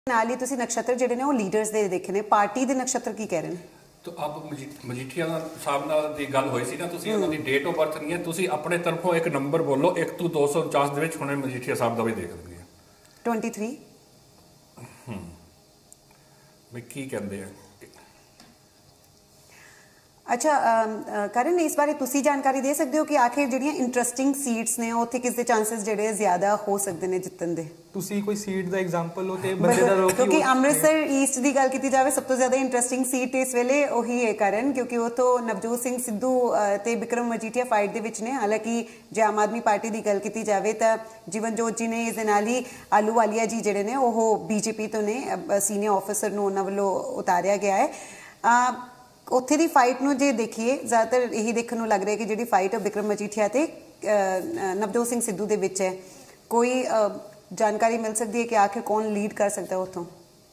ਨਾਲ ਹੀ ਤੁਸੀਂ ਨਕਸ਼ਤਰ ਜਿਹੜੇ ਨੇ ਉਹ ਲੀਡਰਸ ਦੇ ਦੇਖੇ ਨੇ, ਪਾਰਟੀ ਦੇ ਨਕਸ਼ਤਰ ਕੀ ਕਹਿ ਰਹੇ ਨੇ? तो अब मजीठिया साहब नाल दी गल होई सी ना, तुसीं उन्हां दी डेट ऑफ बर्थ नहीं है, तुसीं अपने तरफों एक नंबर बोलो 1 ਤੋਂ 249 ਦੇ ਵਿੱਚ ਹੁਣੇ मजीठिया साहब ਦਾ ਵੀ ਦੇਖ ਲਈਏ 23 ਵੀ ਕੀ ਕਹਿੰਦੇ ਆ। अच्छा करण, इस बारे तुसी जानकारी दे सकते हो कि आखिर ਜਿਹੜੀਆਂ इंटरेस्टिंग सीट्स ने ਉੱਥੇ किस दे चांसेस ਜਿਹੜੇ ਜ਼ਿਆਦਾ ਹੋ ਸਕਦੇ ਨੇ ਜਿੱਤਣ ਦੇ? ਤੁਸੀਂ ਕੋਈ ਸੀਟ ਦਾ ਐਗਜ਼ਾਮਪਲ ਲਓ ਤੇ ਬੰਦੇ ਦਾ ਰੋਕੀ, ਕਿਉਂਕਿ ਅੰਮ੍ਰਿਤਸਰ ਈਸਟ ਦੀ ਗੱਲ ਕੀਤੀ ਜਾਵੇ ਸਭ ਤੋਂ ਜ਼ਿਆਦਾ ਇੰਟਰਸਟਿੰਗ ਸੀਟ ਇਸ ਵੇਲੇ ਉਹੀ ਹੈ ਕਰਨ, ਕਿਉਂਕਿ ਉਹ ਤੋਂ ਨਵਜੋਤ ਸਿੰਘ ਸਿੱਧੂ ਤੇ ਬਿਕਰਮ ਮਜੀਠੀਆ ਫਾਈਟ ਦੇ ਵਿੱਚ ਨੇ। ਹਾਲਾਂਕਿ ਜੇ ਆਮ ਆਦਮੀ ਪਾਰਟੀ ਦੀ ਗੱਲ ਕੀਤੀ ਜਾਵੇ ਤਾਂ ਜੀਵਨਜੋਤ ਜੀ ਨੇ, ਇਸ ਦੇ ਨਾਲ ਹੀ ਆਲੂਵਾਲੀਆ ਜੀ ਜਿਹੜੇ ਨੇ ਉਹ ਬੀਜੇਪੀ ਤੋਂ ਨੇ, ਸੀਨੀਅਰ ਆਫੀਸਰ ਨੂੰ ਉਹਨਾਂ ਵੱਲੋਂ ਉਤਾਰਿਆ ਗਿਆ ਹੈ। ਉੱਥੇ ਦੀ ਫਾਈਟ ਨੂੰ ਜੇ ਦੇਖੀਏ ਜ਼ਿਆਦਾਤਰ ਇਹੀ ਦੇਖਣ ਨੂੰ ਲੱਗ ਰਿਹਾ ਕਿ ਜਿਹੜੀ ਫਾਈਟ ਬਿਕਰਮ ਮਜੀਠੀਆ ਤੇ ਨਵਜੋਤ ਸਿੰਘ ਸਿੱਧੂ ਦੇ ਵਿੱਚ ਹੈ। ਕੋਈ ਜਾਣਕਾਰੀ ਮਿਲ ਸਕਦੀ ਹੈ ਕਿ ਆਖਿਰ ਕੌਣ ਲੀਡ ਕਰ ਸਕਦਾ ਉੱਥੋਂ?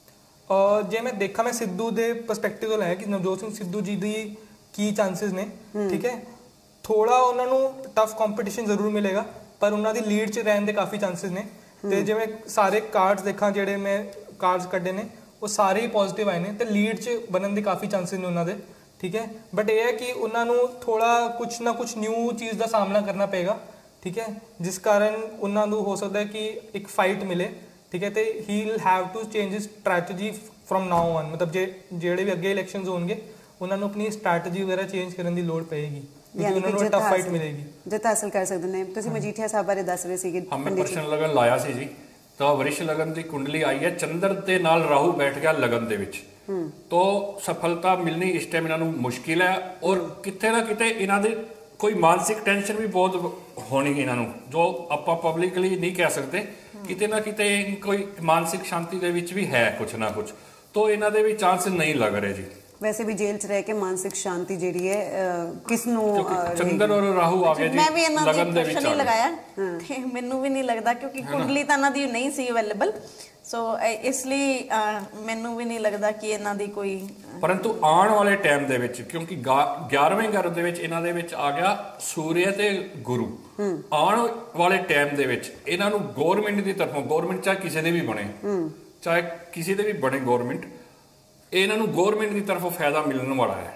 ਜੇ ਮੈਂ ਦੇਖਾਂ, ਮੈਂ ਸਿੱਧੂ ਦੇ ਪਰਸਪੈਕਟਿਵ ਤੋਂ ਲੈ ਕਿ ਨਵਜੋਤ ਸਿੰਘ ਸਿੱਧੂ ਜੀ ਦੀ ਕੀ ਚਾਂਸਸ ਨੇ, ਠੀਕ ਹੈ, ਥੋੜਾ ਉਹਨਾਂ ਨੂੰ ਟਫ ਕੰਪੀਟੀਸ਼ਨ ਜ਼ਰੂਰ ਮਿਲੇਗਾ, ਪਰ ਉਹਨਾਂ ਦੀ ਲੀਡ 'ਚ ਰਹਿਣ ਦੇ ਕਾਫੀ ਚਾਂਸਸ ਨੇ। ਤੇ ਜਿਵੇਂ ਸਾਰੇ ਕਾਰਡਸ ਦੇਖਾਂ, ਜਿਹੜੇ ਮੈਂ ਕਾਰਡਸ ਕੱਢੇ ਨੇ ਉਹ ਸਾਰੇ ਹੀ ਪੋਜ਼ਿਟਿਵ ਆਏ ਨੇ ਤੇ ਲੀਡ 'ਚ ਬਣਨ ਦੇ ਕਾਫੀ ਚਾਂਸਸ ਨੇ ਉਹਨਾਂ ਦੇ, ਠੀਕ ਹੈ। ਬਟ ਇਹ ਹੈ ਕਿ ਉਹਨਾਂ ਨੂੰ ਥੋੜਾ ਕੁਛ ਨਾ ਕੁਛ ਨਿਊ ਚੀਜ਼ ਦਾ ਸਾਹਮਣਾ ਕਰਨਾ ਪਏਗਾ, ਠੀਕ ਹੈ, ਜਿਸ ਕਾਰਨ ਉਹਨਾਂ ਨੂੰ ਹੋ ਸਕਦਾ ਹੈ ਕਿ ਇੱਕ ਫਾਈਟ ਮਿਲੇ, ਠੀਕ ਹੈ। ਤੇ he will have to change his strategy from now on, ਮਤਲਬ ਜਿਹੜੇ ਵੀ ਅੱਗੇ ਇਲੈਕਸ਼ਨਸ ਹੋਣਗੇ ਉਹਨਾਂ ਨੂੰ ਆਪਣੀ ਸਟ੍ਰੈਟਜੀ ਵਗੈਰਾ ਚੇਂਜ ਕਰਨ ਦੀ ਲੋੜ ਪਏਗੀ, ਕਿਉਂਕਿ ਉਹਨਾਂ ਨੂੰ ਟਫ ਫਾਈਟ ਮਿਲੇਗੀ। ਜਿੱਤ ਹਾਸਲ ਕਰ ਸਕਦੇ ਨੇ। ਤੁਸੀਂ ਮਜੀਠੀਆ ਸਾਹਿਬ ਬਾਰੇ ਦੱਸ ਰਹੇ ਸੀਗੇ। ਹਮੇ ਪ੍ਰਸ਼ਨ ਲਗਨ ਲਾਇਆ ਸੀ ਜੀ, ਤਾਂ ਵਰਿਸ਼ ਲਗਨ ਦੀ ਕੁੰਡਲੀ ਆਈ ਹੈ, ਚੰਦਰ ਦੇ ਨਾਲ ਰਾਹੂ ਬੈਠ ਗਿਆ ਲਗਨ ਦੇ ਵਿੱਚ, तो सफलता मिलनी इस टाइम इन्हों मुश्किल है। और कितने ना कितने इन्हों कोई मानसिक टेंशन भी बहुत होनी इन्हों, जो आप पब्लिकली नहीं कह सकते, कितने ना कितने कोई मानसिक शांति दे विच भी है कुछ ना कुछ, तो इन्हों दे भी चांस नहीं लग रहे जी। वैसे भी जेल च रह के मानसिक शांति जिहड़ी है किसनों चंद्र और राहु आ गए जी, मैं भी लगन दे विच नहीं लगाया ते मैनू भी नहीं लगता, क्योंकि कुंडली तां इन्हां दी नहीं सी अवेलेबल, सो इसलिए मैनू भी नहीं लगता कि इन्हां दी कोई। परंतु आने वाले टाइम दे विच, क्योंकि 11वें घर दे विच इन्हां दे विच आ गया सूर्य ते गुरु, आने वाले टाइम दे विच इन्हां नूं गवर्नमेंट दी तरफों, गवर्नमेंट चाहे किसी दे भी बने, चाहे किसी दे भी बने गवर्नमेंट, इन्हां नूं गवर्नमेंट की तरफों फायदा मिलने वाला है।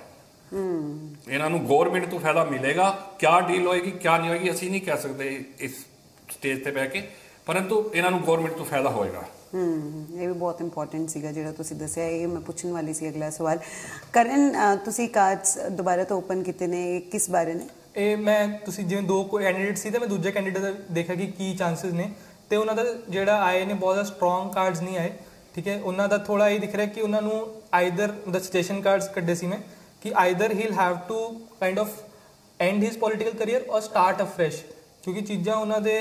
इन्हां नूं गवर्नमेंट तो फायदा मिलेगा, क्या डील होएगी क्या नहीं होएगी असीं नहीं कह सकते इस स्टेज पे बह के, परंतु इन्हां नूं गवर्नमेंट तो फायदा होएगा। ये भी बहुत इंपॉर्टेंट सीगा जिहड़ा तुसीं दस्सिया। ये मैं पूछण वाली सी अगला सवाल। करण, तुसीं कार्ड्स दोबारा तो ओपन कीते ने, किस बारे ने? ਇਹ ਮੈਂ ਤੁਸੀਂ ਜਿਵੇਂ ਦੋ ਕੋਈ ਕੈਂਡੀਡੇਟ ਸੀ ਤੇ ਮੈਂ ਦੂਜੇ ਕੈਂਡੀਡੇਟ ਦਾ ਦੇਖਿਆ ਕਿ ਕੀ ਚਾਂਸਸ ਨੇ, ਤੇ ਉਹਨਾਂ ਦਾ ਜਿਹੜਾ ਆਏ ਨੇ ਬਹੁਤ ਸਟਰੋਂਗ ਕਾਰਡਸ ਨਹੀਂ ਆਏ, ਠੀਕ ਹੈ। ਉਹਨਾਂ ਦਾ ਥੋੜਾ ਇਹ ਦਿਖ ਰਿਹਾ ਕਿ ਉਹਨਾਂ ਨੂੰ ਆਈਦਰ ਦ ਸਟੇਸ਼ਨ ਕਾਰਡਸ ਕੱਢੇ ਸੀ ਮੈਂ, ਕਿ either he will have to kind of end his political career or start afresh, ਕਿਉਂਕਿ ਚੀਜ਼ਾਂ ਉਹਨਾਂ ਦੇ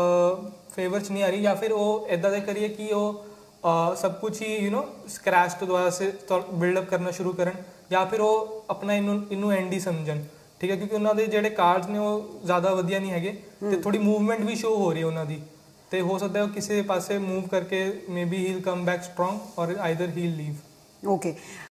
ਫੇਵਰ 'ਚ ਨਹੀਂ ਆ ਰਹੀ, ਜਾਂ ਫਿਰ ਉਹ ਇੱਦਾਂ ਦੇ ਕਰੀਏ ਕਿ ਉਹ ਸਭ ਕੁਛ ਹੀ ਸਕ੍ਰੈਚ ਤੋਂ ਦੁਬਾਰਾ ਸੇ ਬਿਲਡਅਪ ਕਰਨਾ ਸ਼ੁਰੂ ਕਰਨ, ਜਾਂ ਫਿਰ ਉਹ ਆਪਣਾ ਇਹਨੂੰ ਐਂਡ ਹੀ ਸਮਝਣ, ਠੀਕ ਹੈ। ਕਿਉਂਕਿ ਉਹਨਾਂ ਦੇ ਜਿਹੜੇ ਕਾਰਡਸ ਨੇ ਉਹ ਜ਼ਿਆਦਾ ਵਧੀਆ ਨਹੀਂ ਹੈਗੇ, ਤੇ ਥੋੜੀ ਮੂਵਮੈਂਟ ਵੀ ਸ਼ੋ ਹੋ ਰਹੀ ਹੈ ਉਹਨਾਂ ਦੀ, ਤੇ ਹੋ ਸਕਦਾ ਉਹ ਕਿਸੇ ਪਾਸੇ ਮੂਵ ਕਰਕੇ maybe he will come back strong or either he will leave. Okay.